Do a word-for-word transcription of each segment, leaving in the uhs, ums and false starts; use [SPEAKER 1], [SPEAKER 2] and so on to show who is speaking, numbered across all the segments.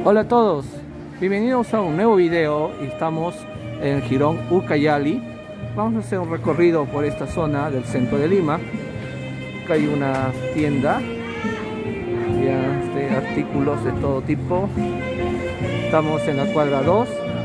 [SPEAKER 1] Hola a todos, bienvenidos a un nuevo video. Estamos en el Jirón Ucayali. Vamos a hacer un recorrido por esta zona del centro de Lima. Acá hay una tienda, ya, este, artículos de todo tipo. Estamos en la cuadra dos.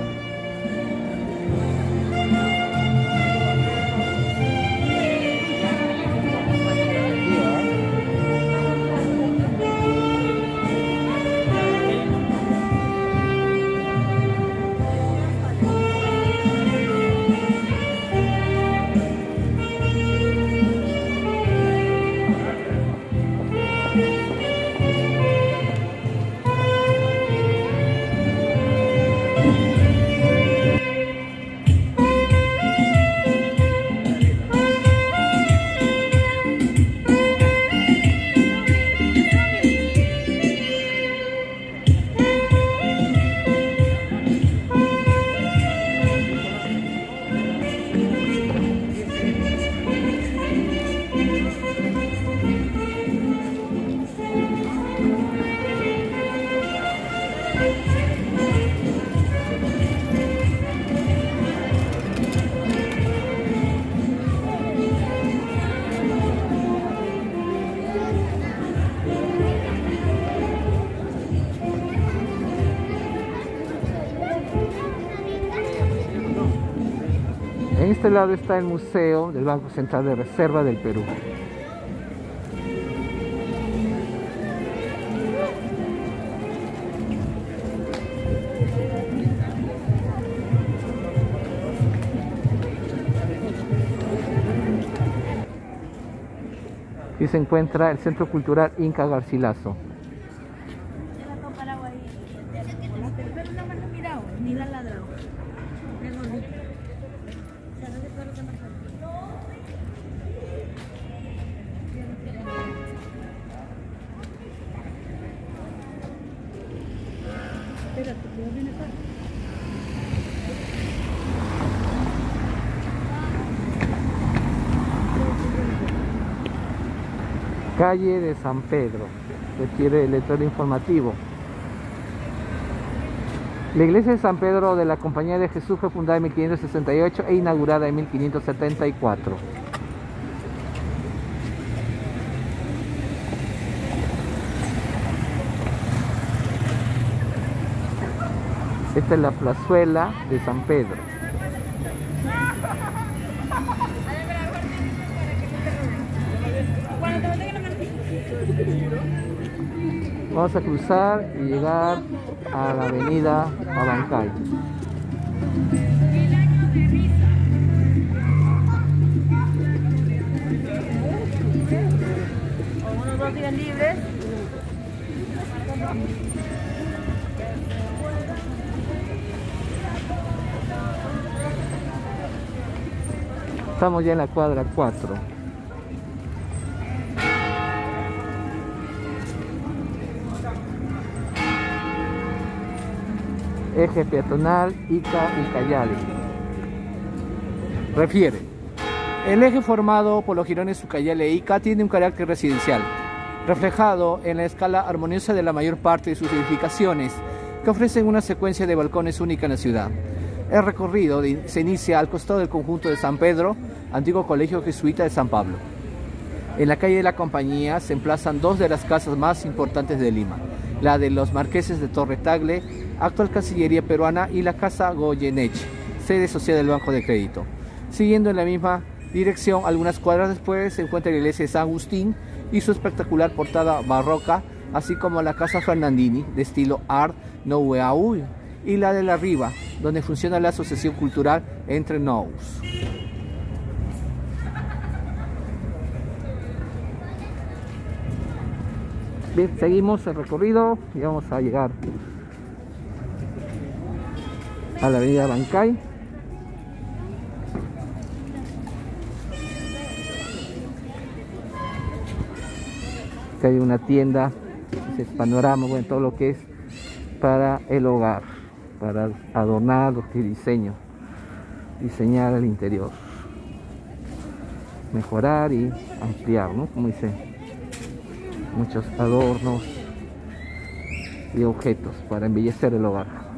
[SPEAKER 1] En este lado está el Museo del Banco Central de Reserva del Perú. Aquí se encuentra el Centro Cultural Inca Garcilaso. Calle de San Pedro, requiere el letrero informativo. La iglesia de San Pedro de la Compañía de Jesús fue fundada en mil quinientos sesenta y ocho e inaugurada en mil quinientos setenta y cuatro. Esta es la plazuela de San Pedro. Vamos a cruzar y llegar a la avenida Abancay.
[SPEAKER 2] Unos dos días libres.
[SPEAKER 1] Estamos ya en la cuadra cuatro. Eje peatonal Ica Ucayali. Refiere: el eje formado por los jirones Ucayali e Ica tiene un carácter residencial, reflejado en la escala armoniosa de la mayor parte de sus edificaciones, que ofrecen una secuencia de balcones única en la ciudad. El recorrido de, se inicia al costado del conjunto de San Pedro, antiguo colegio jesuita de San Pablo. En la calle de la Compañía se emplazan dos de las casas más importantes de Lima: la de los marqueses de Torre Tagle, actual Cancillería peruana, y la Casa Goyeneche, sede social del Banco de Crédito. Siguiendo en la misma dirección, algunas cuadras después, se encuentra la iglesia de San Agustín y su espectacular portada barroca, así como la Casa Fernandini, de estilo Art Nouveau, y la de la Riva, donde funciona la Asociación Cultural Entre Nous. Bien, seguimos el recorrido y vamos a llegar a la avenida Abancay. Aquí hay una tienda, ese es panorama, bueno, todo lo que es para el hogar, para adornar lo que diseño, diseñar el interior, mejorar y ampliar, ¿no? Como dice, muchos adornos y objetos para embellecer el hogar.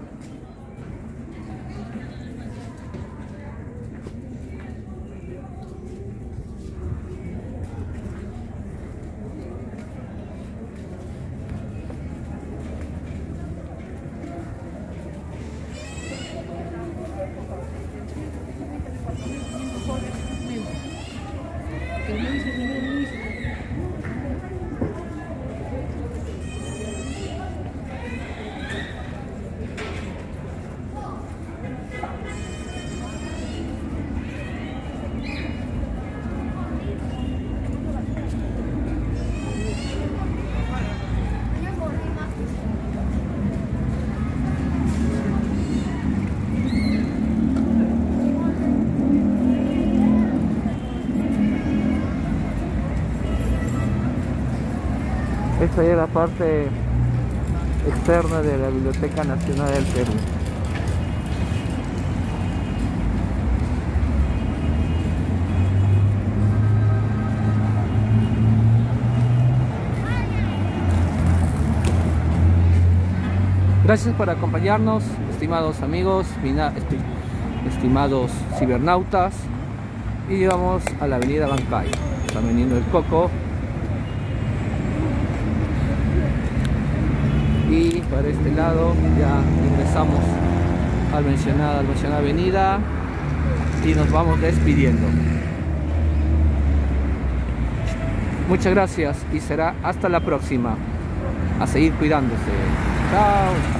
[SPEAKER 1] Esta es la parte externa de la Biblioteca Nacional del Perú. Gracias por acompañarnos, estimados amigos, estimados cibernautas. Y llegamos a la avenida Bancay. Está veniendo el Coco. Y para este lado ya ingresamos al mencionada, al mencionada avenida y nos vamos despidiendo. Muchas gracias y será hasta la próxima. A seguir cuidándose. Chao.